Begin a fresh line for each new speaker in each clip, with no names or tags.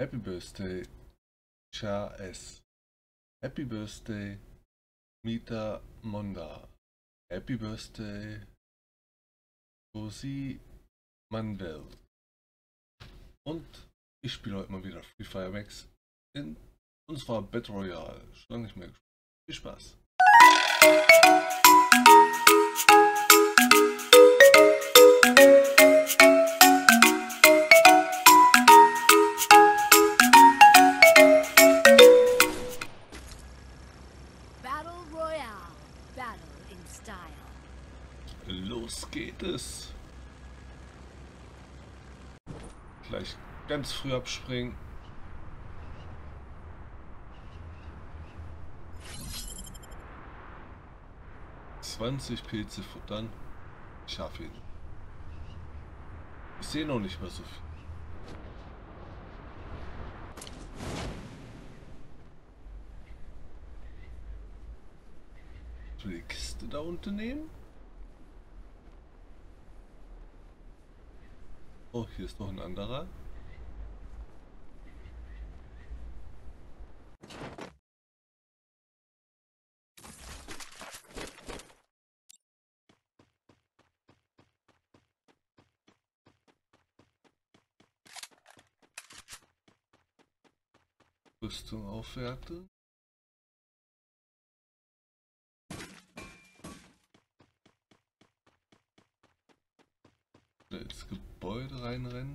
Happy Birthday, Cha S. Happy Birthday, Mita Monda. Happy Birthday, Rosi Mandel. Und ich spiele heute mal wieder Free Fire Max und zwar Battle Royale. Schon lange nicht mehr gespielt. Viel Spaß.
Battle Royale. Battle in style.
Los geht es. Gleich ganz früh abspringen. Pilze futtern. Ich schaffe ihn. Ich sehe noch nicht mehr so viel. Ich will die Kiste da unten nehmen. Oh, hier ist noch ein anderer. Rüstung aufwerten. Ins Gebäude reinrennen.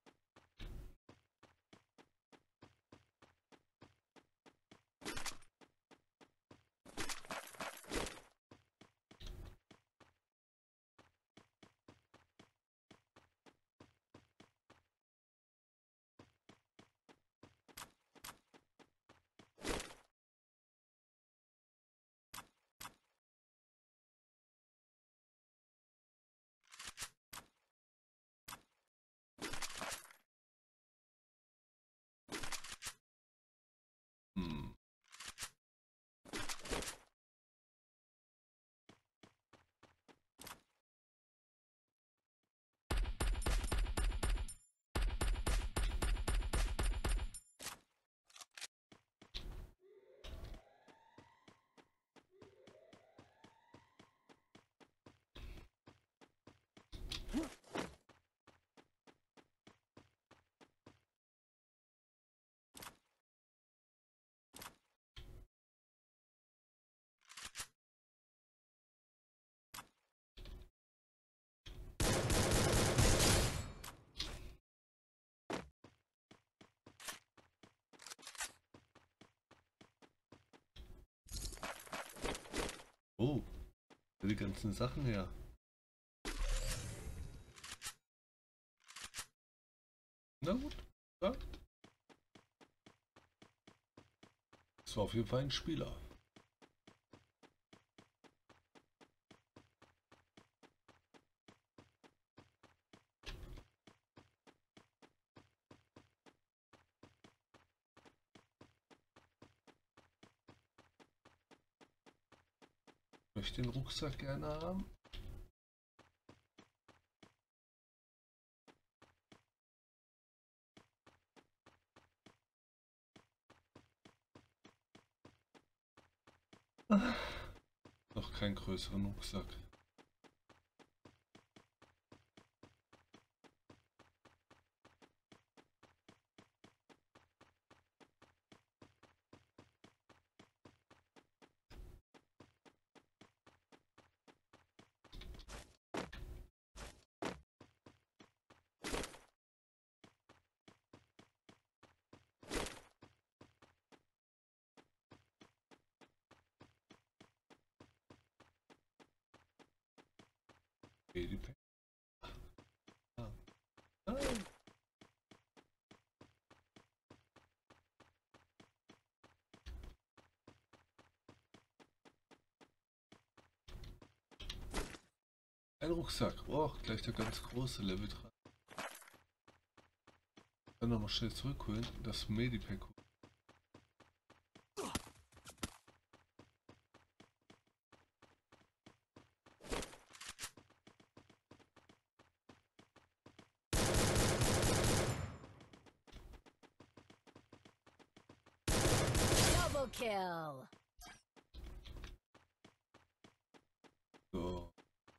Oh, die ganzen Sachen her. Na gut, ja. Das war auf jeden Fall ein Spieler. Ich möchte den Rucksack gerne haben. Noch keinen größeren Rucksack. Medipack. Ah. Ah. Ein Rucksack. Oh, gleich der ganz große Level 3. Dann nochmal schnell zurückholen. Das Medipack.
Double kill.
So.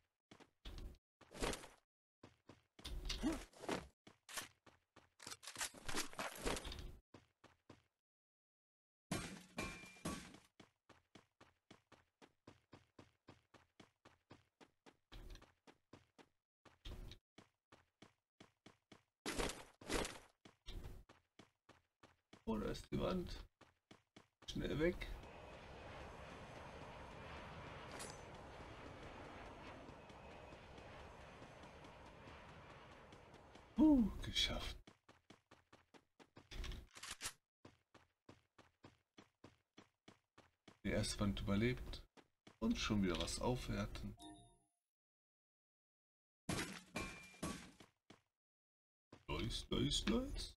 Oh, da ist die Wand. Schnell weg. Geschafft. Die erste Wand überlebt und schon wieder was aufwerten. Nice, nice, nice.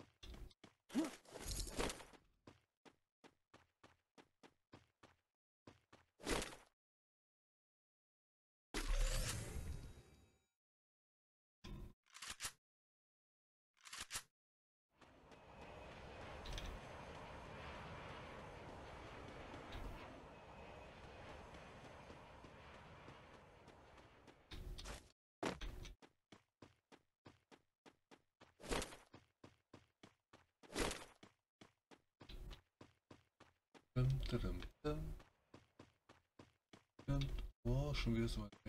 Oh, schon wieder so weit weg.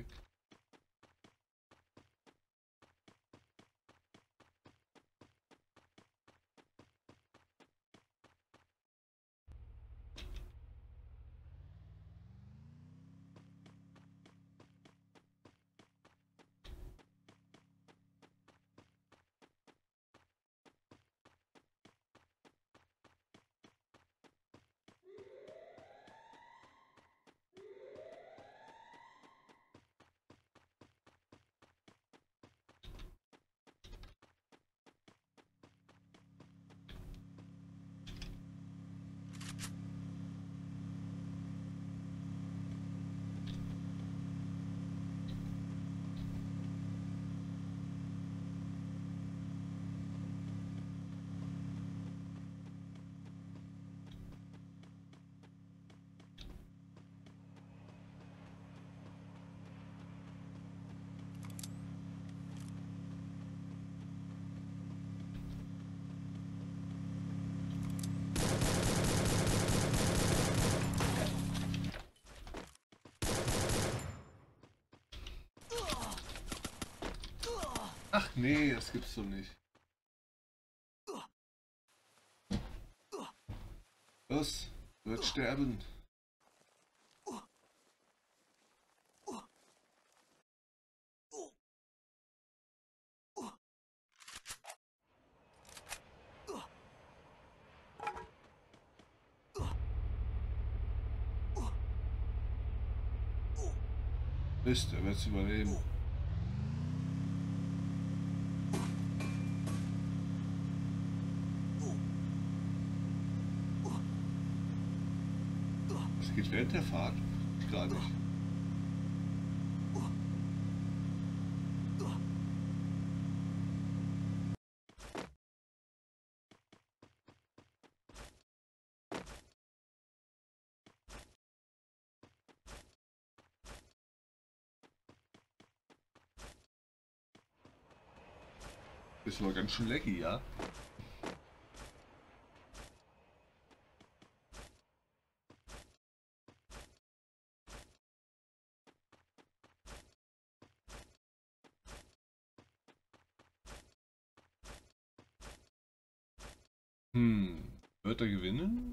Ach nee, das gibt's doch nicht. Los, wird sterben. Mist, er wird's überleben. Das geht während der Fahrt. Gar nicht. Das war ganz schön lecky, ja? Wird er gewinnen?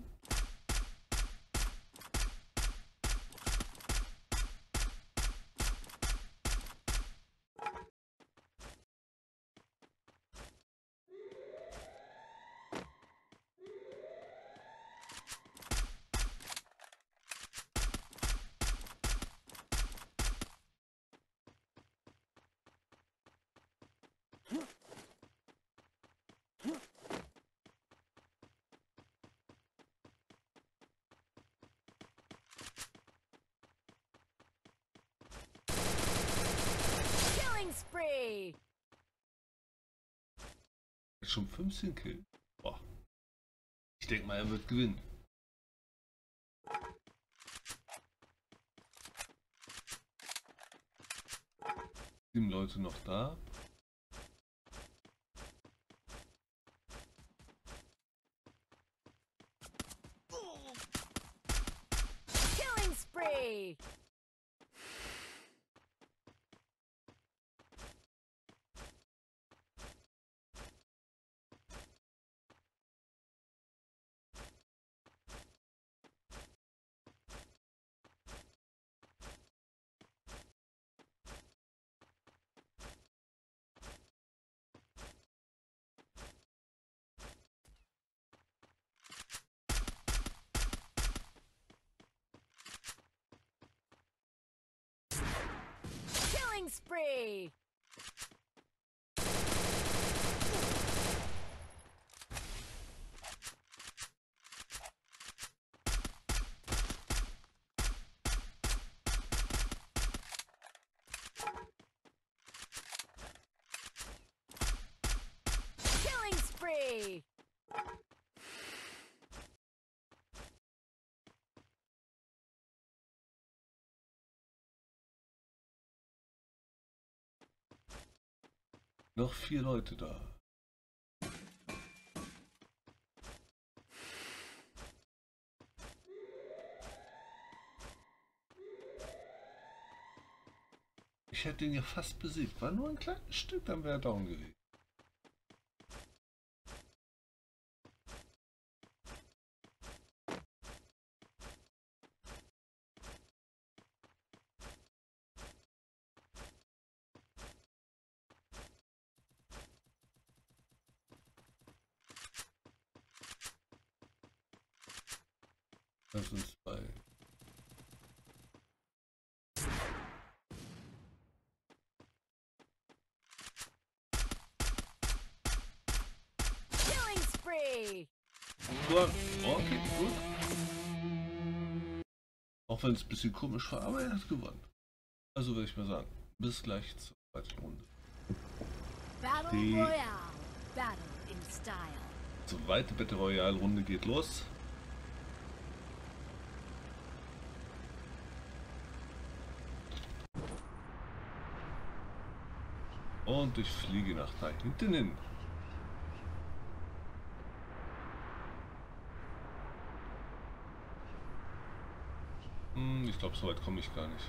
Spree.
Schon 15 Kills. Boah. Ich denke mal, er wird gewinnen. 7 Leute noch da.
Killing spree! Killing spree! Killing spree!
Noch 4 Leute da. Ich hätte ihn ja fast besiegt. War nur ein kleines Stück, dann wäre er down gewesen. Das sind 2.
Killing spree!
Okay, gut. Auch wenn es ein bisschen komisch war, aber er hat gewonnen. Also würde ich mal sagen, bis gleich zur zweiten Runde.
Battle
Die
Royale. Battle in style.
zweite Battle Royale Runde geht los. Und ich fliege nach da hinten hin. Ich glaube, so weit komme ich gar nicht.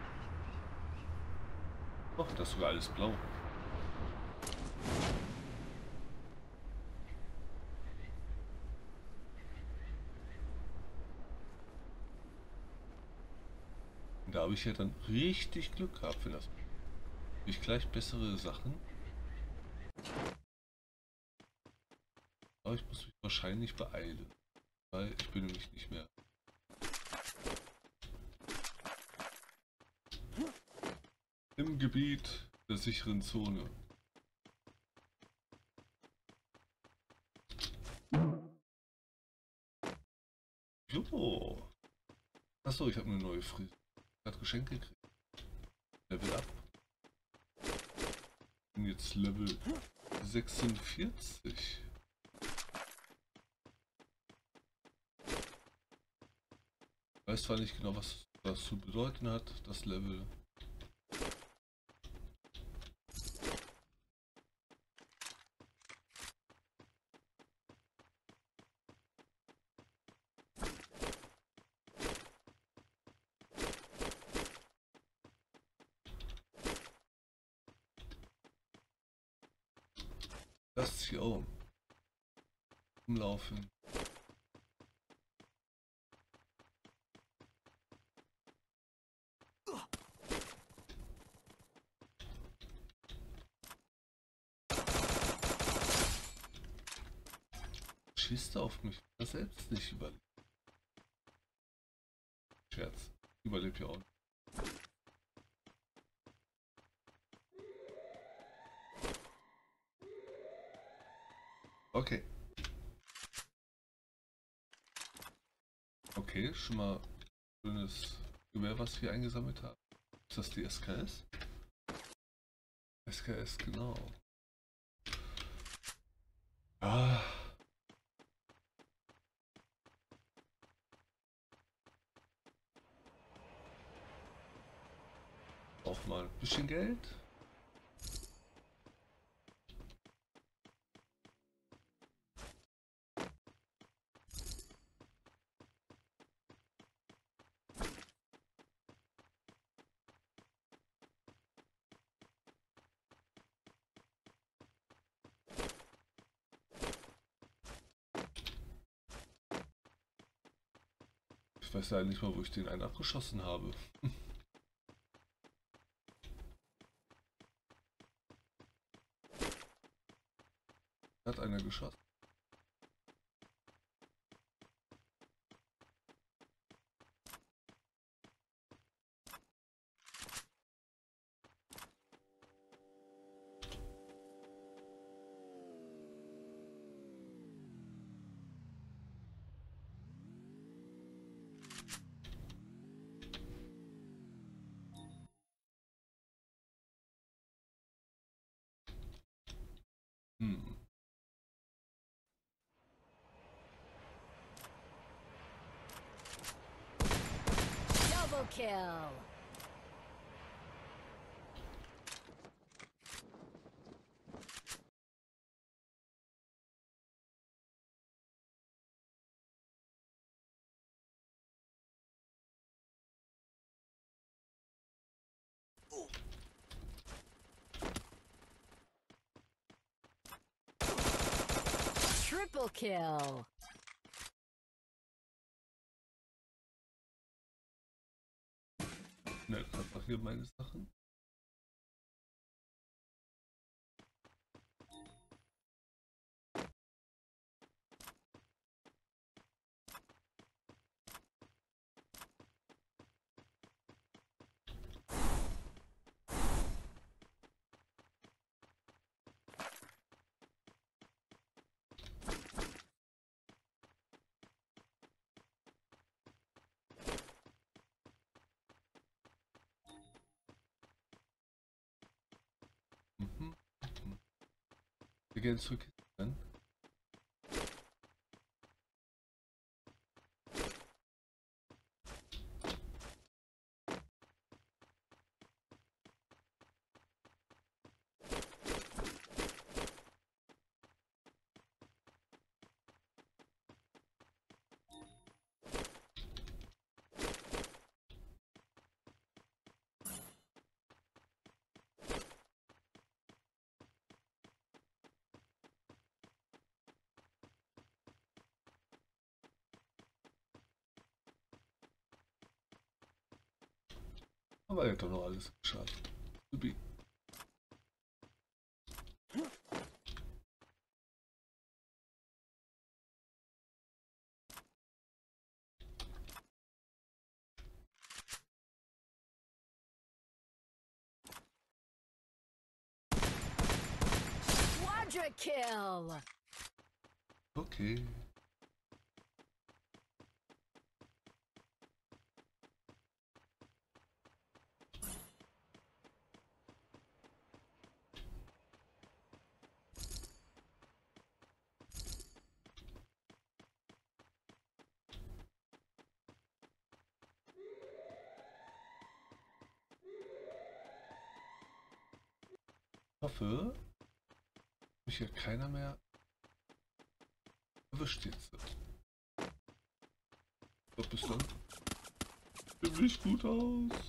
Doch, das ist sogar alles blau. Da habe ich ja dann richtig Glück gehabt für das. Ich gleich bessere Sachen. Aber ich muss mich wahrscheinlich beeilen. Weil ich bin nämlich nicht mehr. Im Gebiet der sicheren Zone. Jo. Achso, ich habe eine neue Frise. Ich habe Geschenk gekriegt. Level up. Bin jetzt Level 46. Ich weiß zwar nicht genau, was das zu bedeuten hat, das Level. Das hier auch. Umlaufen. Schießt auf mich. Das selbst nicht überlebt. Scherz. Überlebt ja auch nicht. Okay. Okay, schon mal schönes Gewehr, was wir eingesammelt haben. Ist das die SKS? SKS, genau. Ah. Auch mal ein bisschen Geld. Ich weiß ja nicht mal, wo ich den einen abgeschossen habe. Hat einer geschossen. Hm.
Double kill. Triple kill.
Ne, einfach hier meine Sachen. Mhm. Mhm. Wir gehen zurück. Dann. Aber er hat doch noch alles geschafft. Supi.
Quadra kill.
Okay. Ich hoffe, mich hier keiner mehr erwischt jetzt. Was bist du? Sieht nicht gut aus.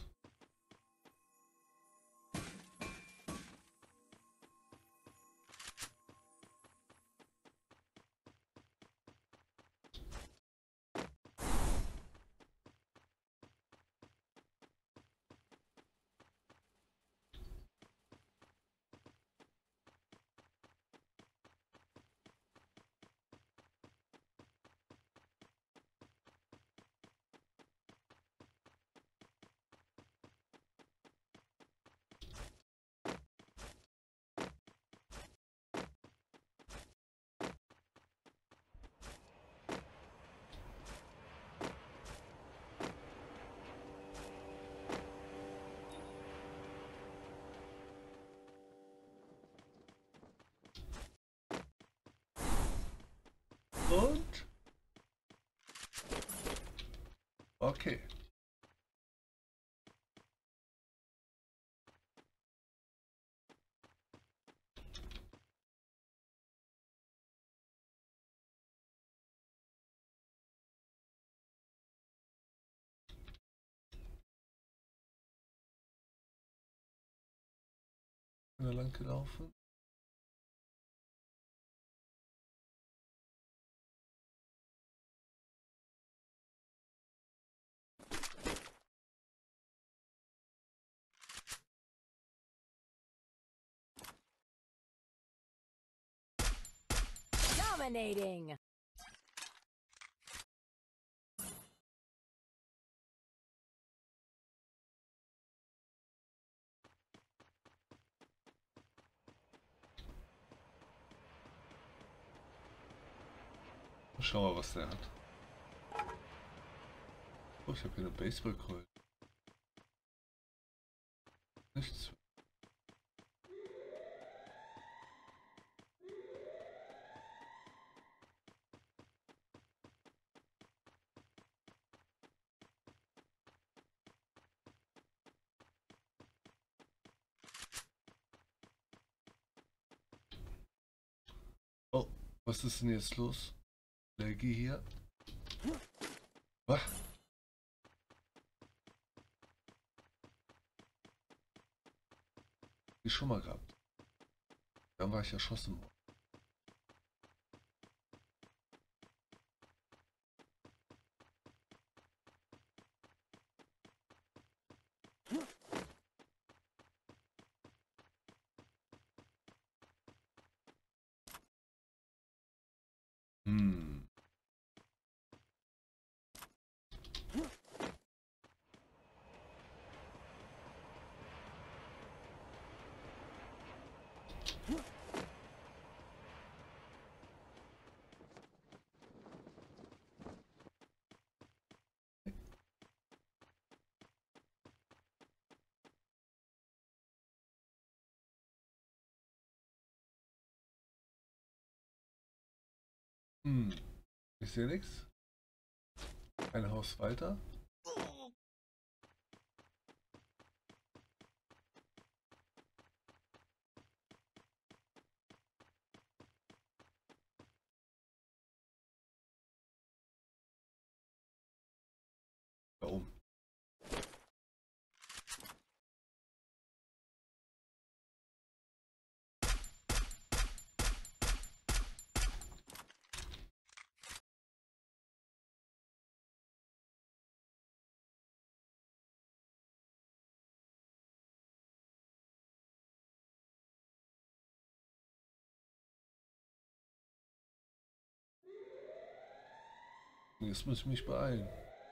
Und? Okay. Bin da lang gelaufen.
Dominating.
Schau mal, was der hat. Oh, ich habe hier eine Baseballkeule. Nichts. Oh, was ist denn jetzt los? Leggy hier. Was? Die schon mal gehabt. Dann war ich erschossen worden. Hm. Hm. Ich sehe nichts. Ein Haus weiter. Da oben. Jetzt muss ich mich beeilen.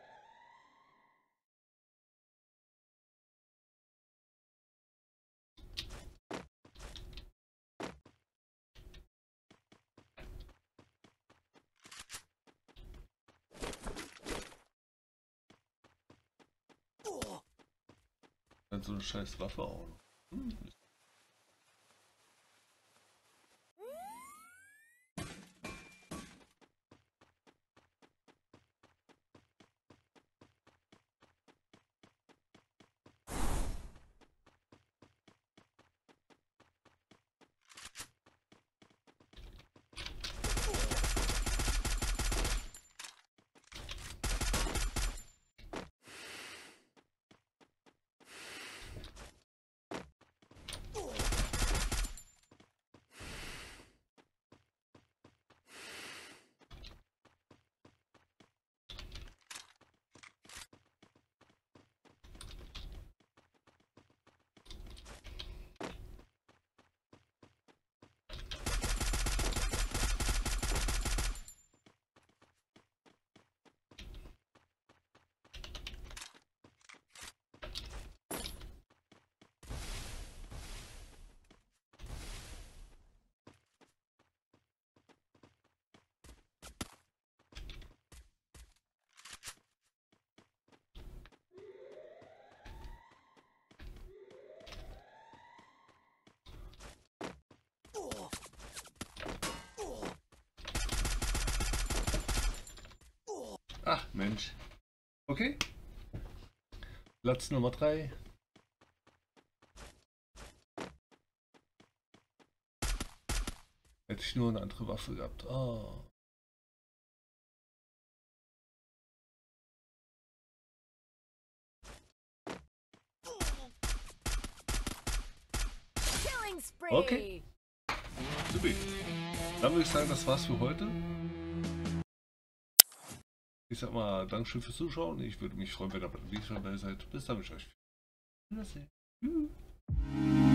Dann so eine scheiß Waffe auch noch. Hm. Ach Mensch. Okay. Platz Nummer 3. Hätte ich nur eine andere Waffe gehabt. Oh.
Killing spree.
Okay. Super. Dann würde ich sagen, das war's für heute. Ich sag mal, Dankeschön fürs Zuschauen. Ich würde mich freuen, wenn ihr bei der nächsten dabei seid. Bis dann, wünsche ich euch viel Wiedersehen. Tschüss.